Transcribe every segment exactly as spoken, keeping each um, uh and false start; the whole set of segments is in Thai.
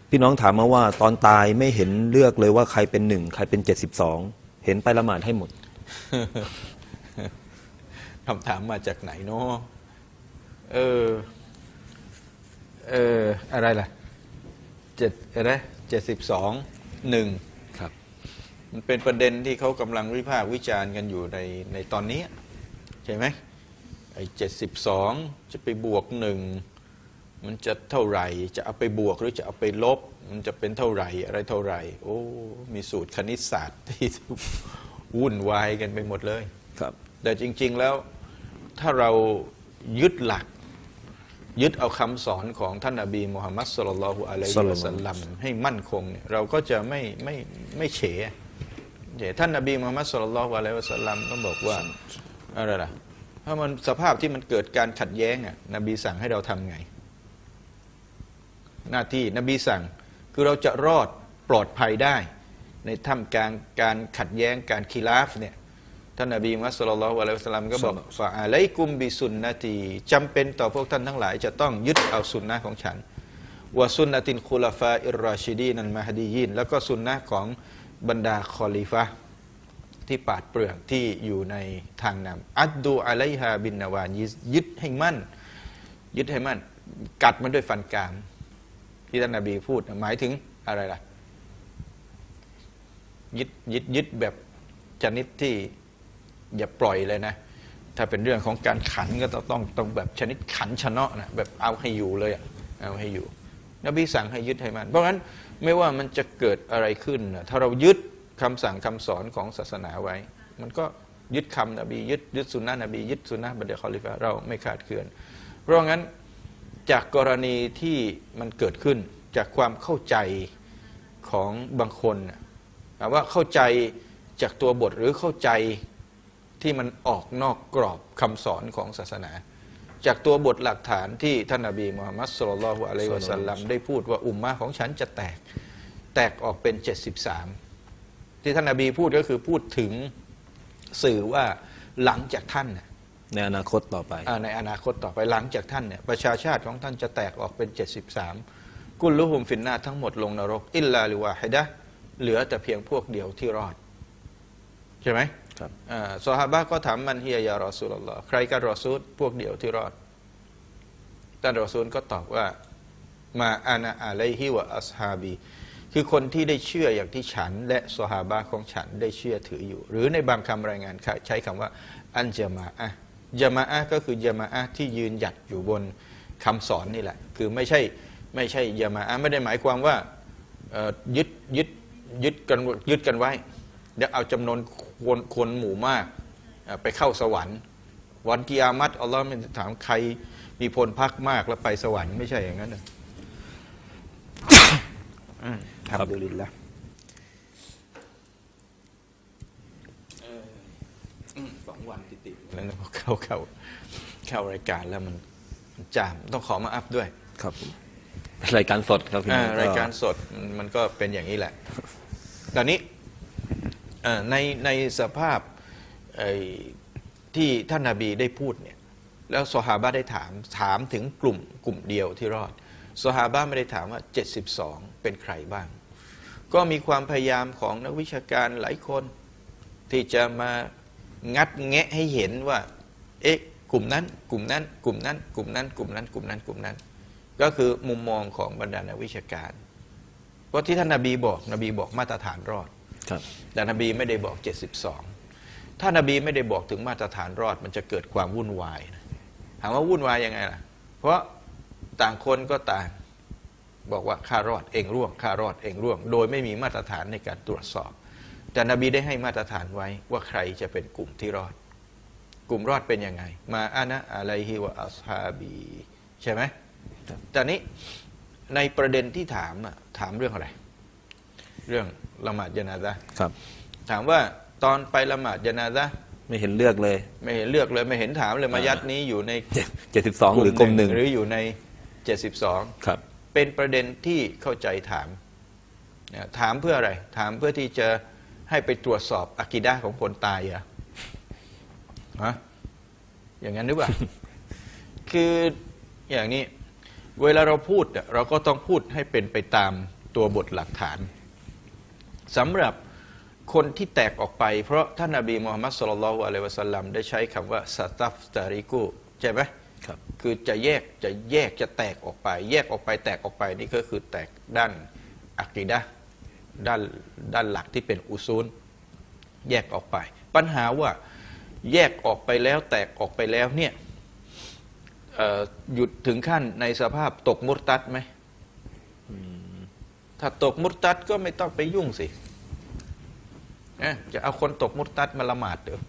พี่น้องถามมาว่าตอนตายไม่เห็นเลือกเลยว่าใครเป็นหนึ่งใครเป็นเจ็ดสิบสองเห็นไปละหมาดให้หมดคำถามมาจากไหนเนาะเออเอออะไรล่ะเจ็ดอะไรเจ็ดสิบสองหนึ่งครับมันเป็นประเด็นที่เขากำลังวิพากษ์วิจารณ์กันอยู่ในในตอนนี้ใช่ไหมไอ้เจ็ดสิบสองจะไปบวกหนึ่งมันจะเท่าไหร่จะเอาไปบวกหรือจะเอาไปลบมันจะเป็นเท่าไหร่อะไรเท่าไหร่โอ้มีสูตรคณิตศาสตร์ที่วุ่นวายกันไปหมดเลยครับแต่จริงๆแล้วถ้าเรายึดหลักยึดเอาคำสอนของท่านนบีมุฮัมมัดศ็อลลัลลอฮุอะลัยฮิวะซัลลัมให้มั่นคงเนี่ยเราก็จะไม่ไม่ไม่เฉยท่านนบีมุฮัมมัดศ็อลลัลลอฮุอะลัยฮิวะซัลลัมต้องบอกว่าอะไรล่ะถ้ามันสภาพที่มันเกิดการขัดแย้งอ่ะนบีสั่งให้เราทำไงหน้าที่นบีสั่งคือเราจะรอดปลอดภัยได้ในท่ามกลางการขัดแย้งการคีลาฟเนี่ยท่านนบีมุฮัมมัดศ็อลลัลลอฮุอะลัยฮิวะซัลลัมก็บอกฟะอะลัยกุมบิสุนนะตีจำเป็นต่อพวกท่านทั้งหลายจะต้องยึดเอาสุนนะของฉันวะสุนนะตินคุลาฟาอิรรอชิดีนันมะฮดียีนแล้วก็สุนนะของบรรดาคอลิฟะที่ปราดเปรื่องที่อยู่ในทางนำอัดดูอะลัยฮาบินนาวานยึดให้มั่นยึดให้มั่นกัดมันด้วยฟันกรามที่ท่านนบีพูดหมายถึงอะไรล่ะยึดยึดยึดแบบชนิดที่อย่าปล่อยเลยนะถ้าเป็นเรื่องของการขันก็ต้องต้องแบบชนิดขันชนะนะแบบเอาให้อยู่เลยเอาให้อยู่นบีสั่งให้ยึดให้มันเพราะฉะนั้นไม่ว่ามันจะเกิดอะไรขึ้นถ้าเรายึดคำสั่งคำสอนของศาสนาไว้มันก็ยึดคำนบียึดยึดสุนนะนบียึดสุนนะบรรดาคอลิฟะเราไม่ขาดเคือนเพราะงั้นจากกรณีที่มันเกิดขึ้นจากความเข้าใจของบางคนว่าเข้าใจจากตัวบทหรือเข้าใจที่มันออกนอกกรอบคำสอนของศาสนาจากตัวบทหลักฐานที่ท่านนบีมุฮัมมัดศ็อลลัลลอฮุอะลัยฮิวะซัลลัมได้พูดว่าอุมมะห์ของฉันจะแตกแตกออกเป็นเจ็ดสิบสามที่ท่านนบีพูดก็คือพูดถึงสื่อว่าหลังจากท่านในอนาคตต่อไปในอนาคตต่อไปหลังจากท่านเนี่ยประชาชาติของท่านจะแตกออกเป็นเจ็ดสิบสามกุลลุฮุมฟินนาทั้งหมดลงนรกอิลลาลิวาฮิดะห์เหลือแต่เพียงพวกเดียวที่รอดใช่ไหมครับซอฮาบะห์ก็ถามมันฮียะยารอซูลุลลอฮ์ใครกันรอซูลพวกเดียวที่รอดท่านรอซูลก็ตอบว่ามาอานะอะลัยฮิวะอัศฮาบีคือคนที่ได้เชื่ออย่างที่ฉันและซอฮาบะห์ของฉันได้เชื่อถืออยู่หรือในบางคำรายงานใช้คำว่าอันญะมาอะห์ญะมาอะห์ก็คือญะมาอะห์ที่ยืนหยัดอยู่บนคำสอนนี่แหละคือไม่ใช่ไม่ใช่ญะมาอะห์ไม่ได้หมายความว่ายึดยึดยึดกันยึดกันไว้เดี๋ยวเอาจำนวนคนคนหมู่มากไปเข้าสวรรค์วันกิยามัตอัลลอฮ์ไม่ถามใครมีพลพรรคมากแล้วไปสวรรค์ไม่ใช่อย่างนั้นนะอัลฮัมดุลิลละห์สองวันติดๆแล้วเข้าเข้าเข้ารายการแล้วมันจามต้องขอมาอัพด้วยครับรายการสดครับพี่รายการสดมันก็เป็นอย่างนี้แหละตอนนี้ในในสภาพที่ท่านนบีได้พูดเนี่ยแล้วซอฮาบะห์ได้ถามถามถึงกลุ่มกลุ่มเดียวที่รอดซอฮาบะห์ไม่ได้ถามว่าเจ็ดสิบสองเป็นใครบ้างก็มีความพยายามของนักวิชาการหลายคนที่จะมางัดแงะให้เห็นว่าเอ๊ะกลุ่มนั้นกลุ่มนั้นกลุ่มนั้นกลุ่มนั้นกลุ่มนั้นกลุ่มนั้นกลุ่มนั้นก็คือมุมมองของบรรดานักวิชาการเพราะที่ท่านนบีบอกนบีบอกมาตรฐานรอดแต่นบีไม่ได้บอกเจ็ดสิบสองถ้านบีไม่ได้บอกถึงมาตรฐานรอดมันจะเกิดความวุ่นวายถามว่าวุ่นวายยังไงล่ะเพราะต่างคนก็ต่างบอกว่าข้ารอดเองร่วงข้ารอดเองร่วงโดยไม่มีมาตรฐานในการตรวจสอบแต่นบีได้ให้มาตรฐานไว้ว่าใครจะเป็นกลุ่มที่รอดกลุ่มรอดเป็นยังไงมาอานะอะลัยฮิวะอัศฮาบีใช่ไหมแต่นี้ในประเด็นที่ถามถามเรื่องอะไรเรื่องละหมาดญะนาซะห์ครับถามว่าตอนไปละหมาดญะนาซะห์ไม่เห็นเลือกเลยไม่เห็นเลือกเลยไม่เห็นถามเลยมายัดนี้อยู่ในเจ็ดสิบสองหรือกลุ่มหนึ่งหรืออยู่ในเจ็ดสิบสองครับเป็นประเด็นที่เข้าใจถามถามเพื่ออะไรถามเพื่อที่จะให้ไปตรวจสอบอะกีดะห์ของคนตายเหรอฮะอย่างนั้นหรือเปล่า คืออย่างนี้เวลาเราพูดเราก็ต้องพูดให้เป็นไปตามตัวบทหลักฐานสำหรับคนที่แตกออกไปเพราะท่านนบีมุฮัมมัดศ็อลลัลลอฮุอะลัยฮิวะซัลลัมได้ใช้คำว่าซาตัฟตาริกุใช่ไหมครับคือจะแยกจะแยกจะแตกออกไป แยกออกไปแตกออกไปนี่ก็คือแตกด้านอะกีดะห์ด้านด้านหลักที่เป็นอุซูลแยกออกไป ปัญหาว่าแยกออกไปแล้วแตกออกไปแล้วเนี่ยหยุดถึงขั้นในสภาพตกมุรตัดไหมถ้าตกมุรตัดก็ไม่ต้องไปยุ่งสิจะเอาคนตกมุรตัดมาละหมาดเดี๋ยว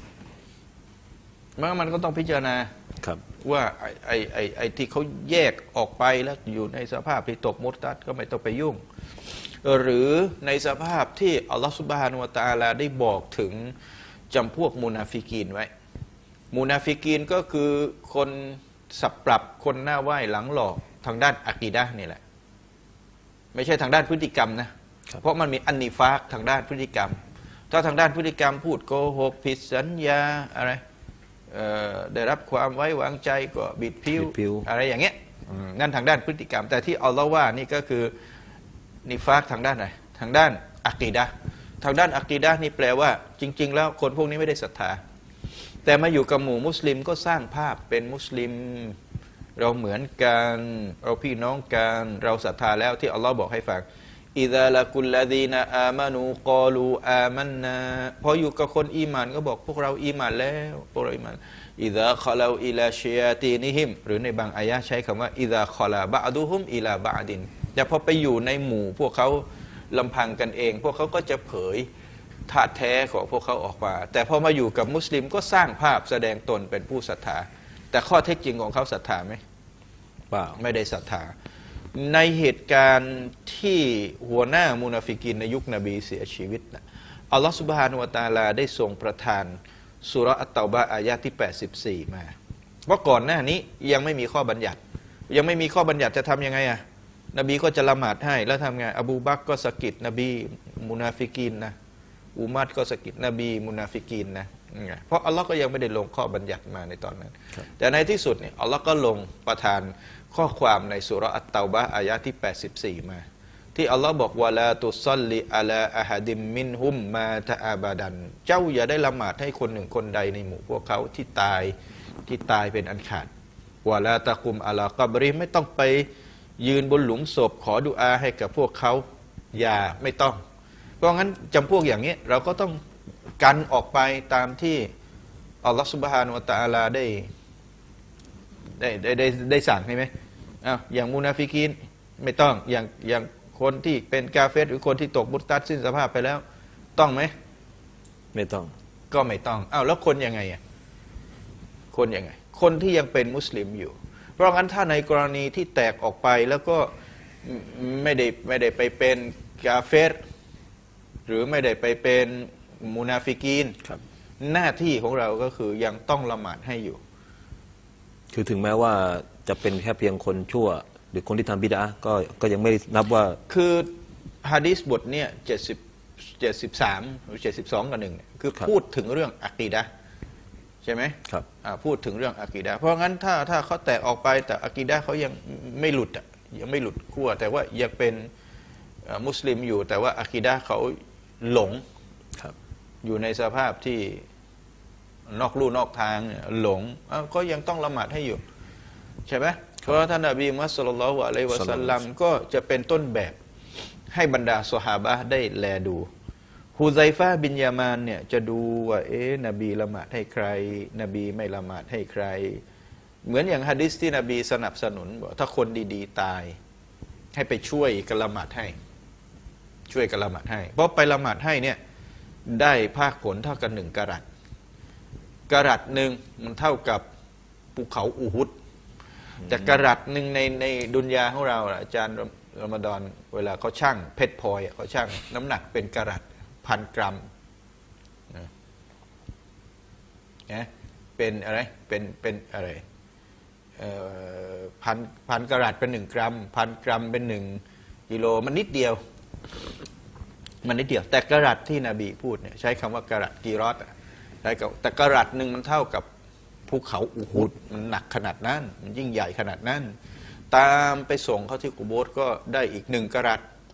มันมันก็ต้องพิจารณาว่าไอ้ไอ้ไอ้ไอ้ที่เขาแยกออกไปแล้วอยู่ในสภาพที่ตกมุรตัดก็ไม่ต้องไปยุ่งหรือในสภาพที่อัลลอฮฺซุบฮานะฮูวะตะอาลาได้บอกถึงจำพวกมุนาฟิกีนไว้มุนาฟิกีนก็คือคนสับปรับคนหน้าไหว้หลังหลอกทางด้านอะกีดะห์นี่แหละไม่ใช่ทางด้านพฤติกรรมนะเพราะมันมีอันนิฟากทางด้านพฤติกรรมถ้าทางด้านพฤติกรรมพูดโกหกผิดสัญญาอะไรได้รับความไว้วางใจก็บิดผิวอะไรอย่างเงี้ยนั่นทางด้านพฤติกรรมแต่ที่อัลลอฮ์ว่านี่ก็คือนิฟากทางด้านไหนทางด้านอะกีดะห์ทางด้านอะกีดะห์นี่แปลว่าจริงๆแล้วคนพวกนี้ไม่ได้ศรัทธาแต่มาอยู่กับหมู่มุสลิมก็สร้างภาพเป็นมุสลิมเราเหมือนกันเราพี่น้องกันเราศรัทธาแล้วที่อัลลอฮ์บอกให้ฟังอิซาละกุลลาดีนาอามานูกอลูอามันนาพออยู่กับคนอีหม่านก็บอกพวกเราอีหม่านแล้วพวกเราอีหม่านอิซาคอลาอิลาชียาตีนิฮิมหรือในบางอายะใช้คำว่าอิซาคอลาบะอดุฮุมอิลาบะอดินแต่พอไปอยู่ในหมู่พวกเขาลำพังกันเองพวกเขาก็จะเผยธาตุแท้ของพวกเขาออกมาแต่พอมาอยู่กับมุสลิมก็สร้างภาพแสดงตนเป็นผู้ศรัทธาแต่ข้อเท็จจริงของเขาศรัทธาไหมเปล่าไม่ได้ศรัทธาในเหตุการณ์ที่หัวหน้ามุนาฟิกินในยุคนบีเสียชีวิตนะอัลลอฮฺซุบฮานะฮูวะตะอาลาได้ทรงประทานซูเราะห์อัตเตาบะห์อายะห์ที่แปดสิบสี่มาเพราะก่อนหน้านี้ยังไม่มีข้อบัญญัติยังไม่มีข้อบัญญัติจะทำยังไงอะนบีก็จะละหมาดให้แล้วทำไงอบูบักรก็สะกิดนบีมุนาฟิกินนะอุมัรก็สะกิดนบีมุนาฟิกินนะเพราะอัลลอฮ์ก็ยังไม่ได้ลงข้อบัญญัติมาในตอนนั้นแต่ในที่สุดเนี่ยอัลลอฮ์ก็ลงประทานข้อความในสุเราะห์อัตเตาบะห์อายะห์ที่แปดสิบสี่มาที่อัลลอฮ์บอกวะลาตุซัลลิอะลาอะฮัดิมมินฮุมมาตะอาบาดันเจ้าอย่าได้ละหมาดให้คนหนึ่งคนใดในหมู่พวกเขาที่ตายที่ตายเป็นอันขาดวะลาตะกุมอะลากับริไม่ต้องไปยืนบนหลุมศพขอดุอาให้กับพวกเขาอย่าไม่ต้องเพราะงั้นจำพวกอย่างนี้เราก็ต้องกันออกไปตามที่อัลลอฮฺซุบฮานะฮูวะตะอาลาได้ได้ได้ได้ได้สั่งใช่ไหมอ้าวอย่างมุนาฟิกีนไม่ต้องอย่างอย่างคนที่เป็นกาเฟรหรือคนที่ตกมุรตัดสิ้นสภาพไปแล้วต้องไหมไม่ต้องก็ไม่ต้องอ้าวแล้วคนยังไงอ่ะคนยังไงคนที่ยังเป็นมุสลิมอยู่เพราะงั้นถ้าในกรณีที่แตกออกไปแล้วก็ไม่ได้ไม่ได้ไปเป็นกาเฟรหรือไม่ได้ไปเป็นมุนาฟิกีนหน้าที่ของเราก็คือยังต้องละหมาดให้อยู่คือถึงแม้ว่าจะเป็นแค่เพียงคนชั่วหรือคนที่ทำบิดอะห์ก็ก็ยังไม่นับว่าคือฮะดีษบทเนี่ยเจ็ดสิบเจ็ดสิบสามหรือเจ็ดสิบสองกับหนึ่งคือพูดถึงเรื่องอะกีดะห์ใช่ไหมครับพูดถึงเรื่องอะกีดะห์เพราะงั้นถ้าถ้าเขาแตกออกไปแต่อะกีดะห์เขายังไม่หลุดอ่ะยังไม่หลุดขั้วแต่ว่ายังเป็นมุสลิมอยู่แต่ว่าอะกีดะห์เขาหลงอยู่ในสภาพที่นอกลู่นอกทางหลงก็ยังต้องละหมาดให้อยู่ใช่ไหมเพราะท่านนบีมุฮัมมัดศ็อลลัลลอฮุอะลัยฮิวะซัลลัมก็จะเป็นต้นแบบให้บรรดาซอฮาบะห์ได้แลดูฮุซัยฟะห์บินยามานเนี่ยจะดูว่าเอ๊ะนบีละหมาดให้ใครนบีไม่ละหมาดให้ใครเหมือนอย่างหะดีษที่นบีสนับสนุนบอกถ้าคนดีๆตายให้ไปช่วยกันละหมาดให้ช่วยกันละหมาดให้เพราะไปละหมาดให้เนี่ยได้ภาคผลเท่ากันหนึ่งกะรัตกะรัตหนึ่งมันเท่ากับภูเขาอูฮุดแต่กะรัตหนึ่งในในดุนยาของเราอาจารย์รอมฎอนเวลาเขาชั่งเพชรพลอยเขาชั่งน้ำหนักเป็นกะรัตพันกรัมนะเป็นอะไรเป็นเป็นอะไรพันพันกะรัตเป็นหนึ่งกรัมพันกรัมเป็นหนึ่งกิโลมันนิดเดียวมันนิดเดียวแต่กะรัตที่นบีพูดเนี่ยใช้คำว่ากะรัตกีรอตใช้กับแต่กะรัตหนึ่งมันเท่ากับภูเขาอูฮุดมันหนักขนาดนั้นมันยิ่งใหญ่ขนาดนั้นตามไปส่งเขาที่กุโบร์ก็ได้อีกหนึ่งกะรัต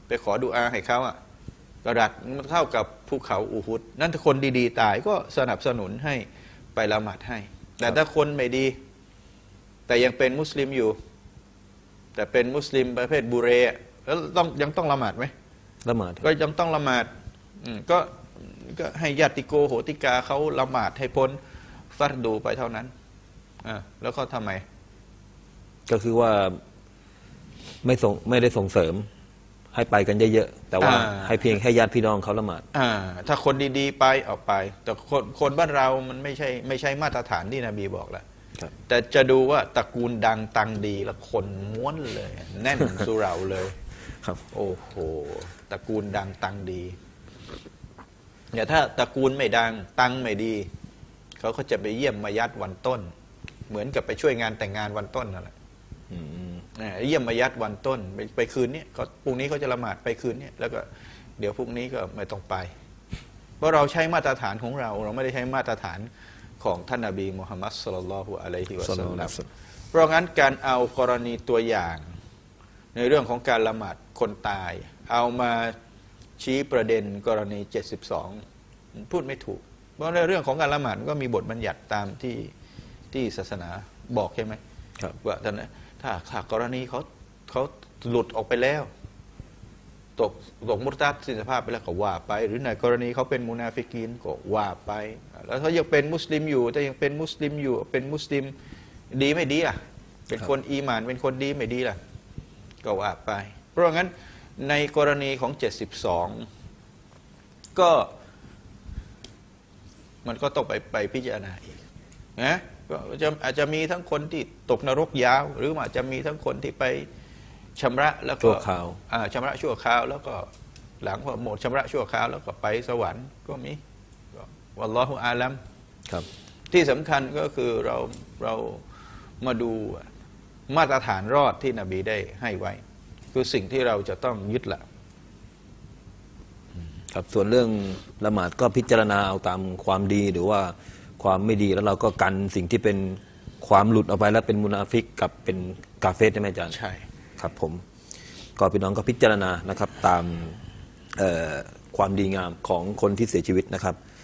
ไปขอดุอาให้เขาอ่ะกระดัดมันเท่ากับภูเขาอูฮุดนั่นถ้าคนดีๆตายก็สนับสนุนให้ไปละหมาดให้แต่ถ้าคนไม่ดีแต่ยังเป็นมุสลิมอยู่แต่เป็นมุสลิมประเภทบุเรแล้วต้องยังต้องละหมาดไหมละหมาดก็ยังต้องละหมาดก็ก็ให้ญาติโกโหติกาเขาละหมาดให้พ้นฟัรดูไปเท่านั้นอ่าแล้วก็ทำไมก็คือว่าไม่ส่งไม่ได้ส่งเสริมให้ไปกันเยอะๆแต่ว่าให้เพียงแค่ญาติพี่น้องเขาละหมาดอ่าถ้าคนดีๆไปออกไปแต่คนคนบ้านเรามันไม่ใช่ไม่ใช่มาตรฐานที่นบีบอกแล้วแต่จะดูว่าตระกูลดังตังดีแล้วคนม้วนเลยแน่นสุเหร่าเลยครับโอ้โหตระกูลดังตังดีเนี่ยถ้าตระกูลไม่ดังตังไม่ดีเขาก็จะไปเยี่ยมมายัดวันต้นเหมือนกับไปช่วยงานแต่งงานวันต้นนั่นแหละเยี่ยมมายัดวันต้นไปไปคืนนี้เขาพรุ่งนี้เขาจะละหมาดไปคืนนี้แล้วก็เดี๋ยวพรุ่งนี้ก็ไม่ต้องไปเพราะเราใช้มาตรฐานของเราเราไม่ได้ใช้มาตรฐานของท่านนบีมุฮัมมัดศ็อลลัลลอฮุอะลัยฮิวะซัลลัมเพราะงั้นการเอากรณีตัวอย่างในเรื่องของการละหมาดคนตายเอามาชี้ประเด็นกรณีเจ็ดสิบสองพูดไม่ถูกเพราะในเรื่องของการละหมาดก็มีบทบัญญัติตามที่ที่ศาสนาบอกใช่ไหมว่าท่านถ้าถ้ากรณีเขาเขาหลุดออกไปแล้วตกตกมุตตัดสิ้นสภาพไปแล้วก็ว่าไปหรือในกรณีเขาเป็นมุนาฟิกีนก็ว่าไปแล้วเขายังเป็นมุสลิมอยู่แต่ยังเป็นมุสลิมอยู่เป็นมุสลิมดีไม่ดีล่ะเป็นคนอีหม่านเป็นคนดีไม่ดีล่ะก็ว่าไปเพราะงั้นในกรณีของเจ็ดสิบสองก็มันก็ต้องไปไปพิจารณาอีกนะก็จะอาจจะมีทั้งคนที่ตกนรกยาวหรืออาจจะมีทั้งคนที่ไปชำระแล้วก็ชั่วคราวชำระชั่วคราวแล้วก็หลังพอหมดชำระชั่วคราวแล้วก็ไปสวรรค์ก็มีวัลลอฮุอาลัมครับที่สำคัญก็คือเราเรามาดูมาตรฐานรอดที่นบีได้ให้ไว้คือสิ่งที่เราจะต้องยึดละครับส่วนเรื่องละหมาดก็พิจารณาเอาตามความดีหรือว่าความไม่ดีแล้วเราก็กันสิ่งที่เป็นความหลุดออกไปแล้วเป็นมุนาฟิกกับเป็นกาเฟรใช่ไหมอาจารย์ใช่ครับผมก็พี่น้องก็พิจารณานะครับตามความดีงามของคนที่เสียชีวิตนะครับ